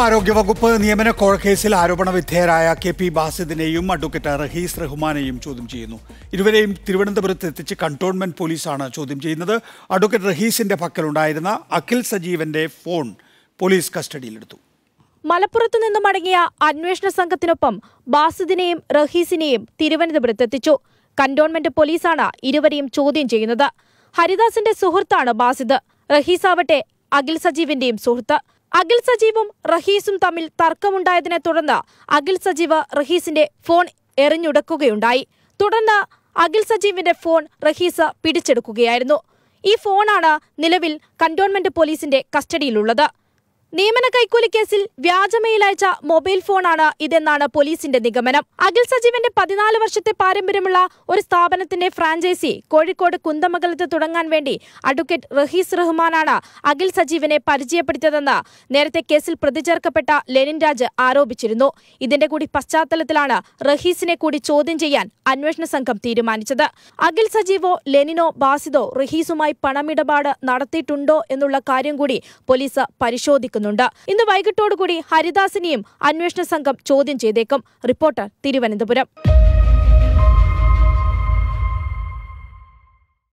ആരോഗ്യവകുപ്പ് നിയമന കോഴക്കേസിൽ ആരോപണ വിധേയരായ കെ പി ബാസിദിനെയും അഡ്വക്കേറ്റ് റഹീസ് റഹ്മാനെയും ചോദ്യം ചെയ്യുന്നു. ഇരുവരെയും തിരുവനന്തപുരത്ത് എത്തിച്ച് കന്റോൺമെന്റ് പോലീസാണ് ചോദ്യം ചെയ്യുന്നത്. അഡ്വക്കേറ്റ് റഹീസിന്റെ പക്കലുണ്ടായിരുന്ന അഖിൽ സജീവന്റെ ഫോൺ പോലീസ് കസ്റ്റഡിയിലെടുത്തു. മലപ്പുറത്തു നിന്നും മടങ്ങിയ അന്വേഷണ സംഘത്തിനൊപ്പം ബാസിദിനെയും റഹീസിനെയും തിരുവനന്തപുരത്തെത്തിച്ചു. കന്റോൺമെന്റ് പോലീസാണ് ഇരുവരെയും ചോദ്യം ചെയ്യുന്നത്. ഹരിദാസിന്റെ സുഹൃത്താണ് ബാസിദ്. റഹീസാവട്ടെ അഖിൽ സജീവിന്റെയും സുഹൃത്ത്. അഖിൽ സജീവും റഹീസും തമ്മിൽ തർക്കമുണ്ടായതിനെ തുടർന്ന് അഖിൽ സജീവ് റഹീസിന്റെ ഫോൺ എറിഞ്ഞുടക്കുകയുണ്ടായി. തുടർന്ന് അഖിൽ സജീവിന്റെ ഫോൺ റഹീസ് പിടിച്ചെടുക്കുകയായിരുന്നു. ഈ ഫോണാണ് നിലവിൽ കന്റോൺമെന്റ് പോലീസിന്റെ കസ്റ്റഡിയിലുള്ളത്. നിയമന കൈക്കൂലി കേസിൽ വ്യാജമെയിൽ അയച്ച മൊബൈൽ ഫോണാണ് ഇതെന്നാണ് പോലീസിന്റെ നിഗമനം. അഖിൽ സജീവിന്റെ 14 വർഷത്തെ പാരമ്പര്യമുള്ള ഒരു സ്ഥാപനത്തിന്റെ ഫ്രാഞ്ചൈസി കോഴിക്കോട് കുന്തമംഗലത്ത് തുടങ്ങാൻ വേണ്ടി അഡ്വക്കേറ്റ് റഹീസ് റഹ്മാനാണ് അഖിൽ സജീവിനെ പരിചയപ്പെടുത്തിയതെന്ന് നേരത്തെ കേസിൽ പ്രതി ചേർക്കപ്പെട്ട ലെനിൻ രാജ് ആരോപിച്ചിരുന്നു. ഇതിന്റെ കൂടി പശ്ചാത്തലത്തിലാണ് റഹീസിനെ കൂടി ചോദ്യം ചെയ്യാൻ അന്വേഷണ സംഘം തീരുമാനിച്ചത്. അഖിൽ സജീവോ ലെനിനോ ബാസിദോ റഹീസുമായി പണമിടപാട് നടത്തിയിട്ടുണ്ടോ എന്നുള്ള കാര്യം കൂടി പോലീസ് പരിശോധിക്കുന്നു. ഇന്ന് വൈകിട്ടോടുകൂടി ഹരിദാസിനെയും അന്വേഷണ സംഘം ചോദ്യം ചെയ്തേക്കും. റിപ്പോർട്ടർ, തിരുവനന്തപുരം.